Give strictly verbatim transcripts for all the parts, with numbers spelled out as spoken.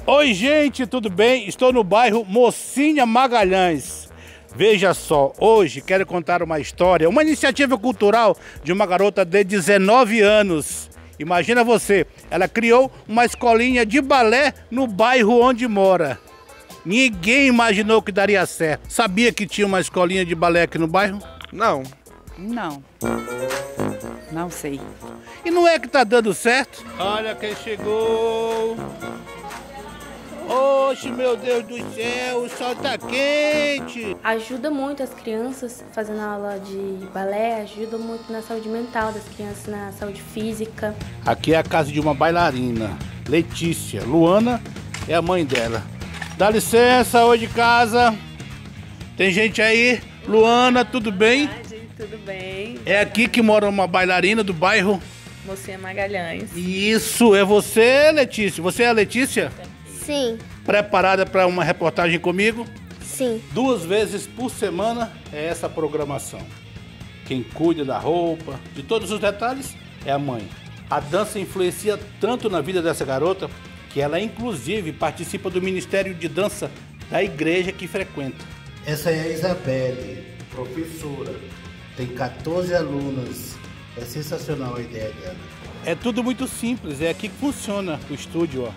Oi, gente, tudo bem? Estou no bairro Mocinha Magalhães. Veja só, hoje quero contar uma história, uma iniciativa cultural de uma garota de dezenove anos. Imagina você, ela criou uma escolinha de balé no bairro onde mora. Ninguém imaginou que daria certo. Sabia que tinha uma escolinha de balé aqui no bairro? Não. Não. Não sei. E não é que tá dando certo? Olha quem chegou. Oxe, meu Deus do céu, o sol tá quente. Ajuda muito as crianças fazendo aula de balé, ajuda muito na saúde mental das crianças, na saúde física. Aqui é a casa de uma bailarina, Letícia. Luana é a mãe dela. Dá licença, oi de casa. Tem gente aí? Luana, tudo bem? Tudo bem. É aqui que mora uma bailarina do bairro Mocinha Magalhães. Isso, é você, Letícia? Você é a Letícia? Sim. Preparada para uma reportagem comigo? Sim. Duas vezes por semana é essa programação. Quem cuida da roupa, de todos os detalhes, é a mãe. A dança influencia tanto na vida dessa garota que ela, inclusive, participa do Ministério de Dança da igreja que frequenta. Essa é a Isabelle, professora. Tem quatorze alunas. É sensacional a ideia dela. É tudo muito simples, é aqui que funciona o estúdio, ó.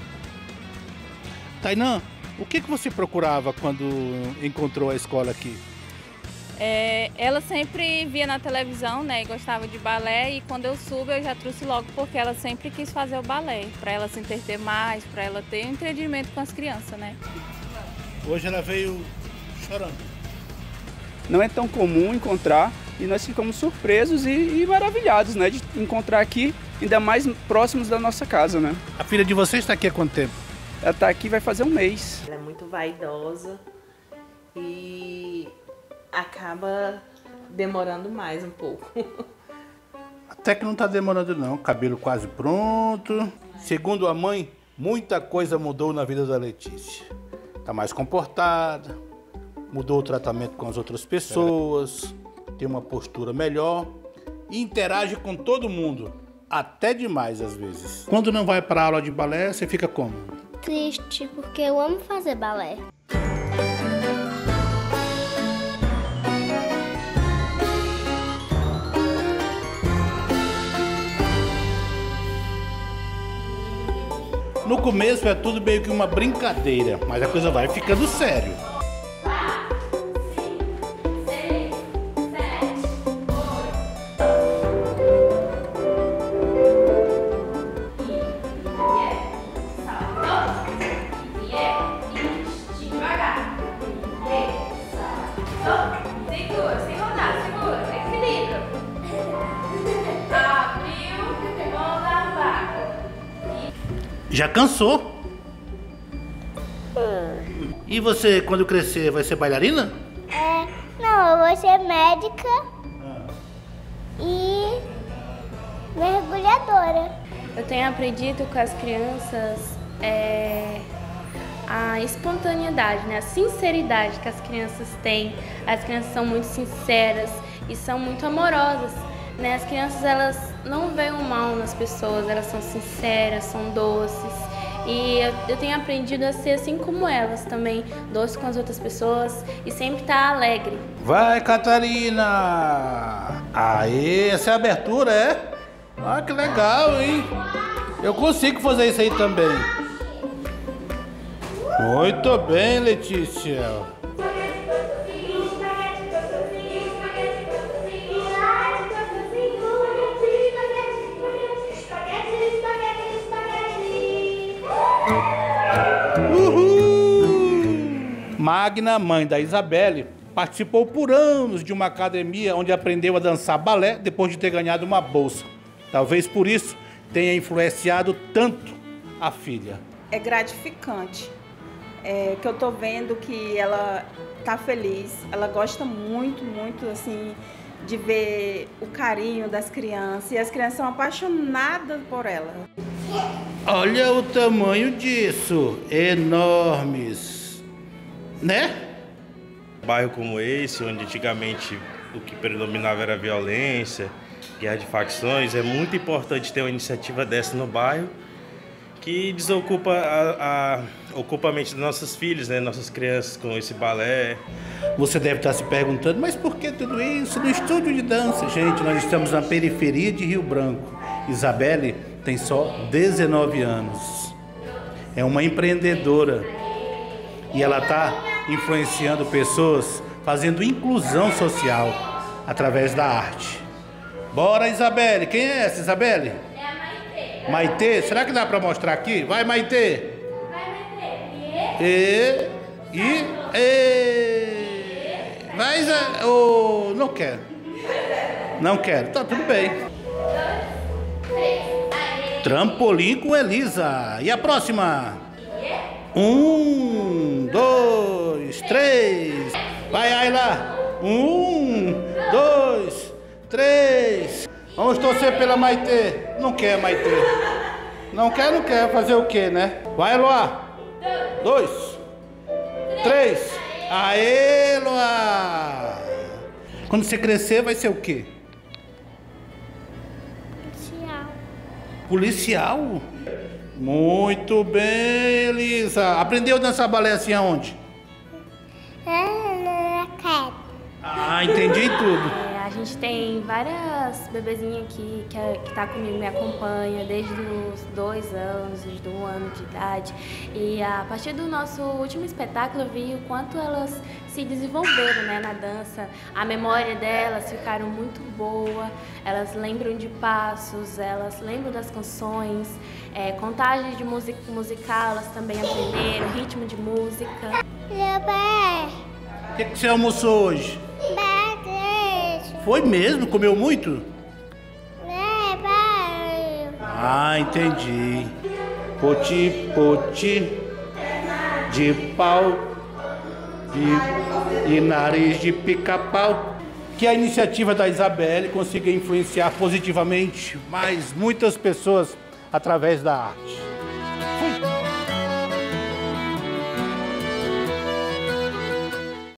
Tainã, o que, que você procurava quando encontrou a escola aqui? É, ela sempre via na televisão, né, e gostava de balé, e quando eu subo eu já trouxe logo porque ela sempre quis fazer o balé, para ela se entreter mais, para ela ter um entendimento com as crianças, né. Hoje ela veio chorando. Não é tão comum encontrar e nós ficamos surpresos e, e maravilhados, né, de encontrar aqui, ainda mais próximos da nossa casa, né. A filha de vocês está aqui há quanto tempo? Ela está aqui vai fazer um mês. Ela é muito vaidosa e acaba demorando mais um pouco. Até que não está demorando não, cabelo quase pronto. Segundo a mãe, muita coisa mudou na vida da Letícia. Está mais comportada, mudou o tratamento com as outras pessoas, tem uma postura melhor e interage com todo mundo, até demais às vezes. Quando não vai para aula de balé, você fica como? Triste, porque eu amo fazer balé. No começo é tudo meio que uma brincadeira, mas a coisa vai ficando sério. Segura, sem rodar, segura, equilíbrio. Abriu, mão da vaca. Já cansou? E você, quando crescer, vai ser bailarina? É, não, eu vou ser médica e mergulhadora. Eu tenho aprendido com as crianças é, a espontaneidade, né? A sinceridade que as crianças têm. As crianças são muito sinceras e são muito amorosas, né? As crianças, elas não veem o mal nas pessoas, elas são sinceras, são doces. E eu, eu tenho aprendido a ser assim como elas também, doce com as outras pessoas e sempre estar alegre. Vai, Catarina! Aê, essa é a abertura, é? Ah, que legal, hein? Eu consigo fazer isso aí também. Muito bem, Letícia. Magna, mãe da Isabelle, participou por anos de uma academia onde aprendeu a dançar balé depois de ter ganhado uma bolsa. Talvez por isso tenha influenciado tanto a filha. É gratificante, é, que eu tô vendo que ela tá feliz, ela gosta muito, muito, assim, de ver o carinho das crianças, e as crianças são apaixonadas por ela. Olha o tamanho disso, enormes, né? Um bairro como esse, onde antigamente o que predominava era a violência, guerra de facções, é muito importante ter uma iniciativa dessa no bairro, que que desocupa a, a, ocupa a mente dos nossos filhos, né? Nossas crianças com esse balé. Você deve estar se perguntando, mas por que tudo isso no estúdio de dança? Gente, nós estamos na periferia de Rio Branco. Isabelle tem só dezenove anos. É uma empreendedora e ela está influenciando pessoas, fazendo inclusão social através da arte. Bora, Isabelle. Quem é essa, Isabelle? É a Maitê. Maitê? Será que dá para mostrar aqui? Vai, Maitê. Vai, Maitê. E? E... E... E... Mas... Oh, não quero. Não quero. Tá, tudo bem. Trampolim com Elisa. E a próxima? Um, dois, três. Vai, Ayla. Um, dois, três. Vamos torcer pela Maitê. Não quer, Maitê. Não quer, não quer. Fazer o quê, né? Vai, Eloá. Dois, três. Aê, Eloá. Quando você crescer, vai ser o quê? Policial? Muito bem, Elisa. Aprendeu a dançar balé assim aonde? Ah, entendi tudo. É, a gente tem várias bebezinhas aqui que, é, que tá comigo, me acompanha desde os dois anos, desde um ano de idade. E a partir do nosso último espetáculo eu vi o quanto elas se desenvolveram, né, na dança. A memória delas ficaram muito boa, elas lembram de passos, elas lembram das canções, é, contagem de música musical, elas também aprenderam, ritmo de música. O que, que você almoçou hoje? Foi mesmo? Comeu muito? Ah, entendi. Poti, poti, de pau, de, e nariz de pica-pau. Que a iniciativa da Isabelle consiga influenciar positivamente mais muitas pessoas através da arte.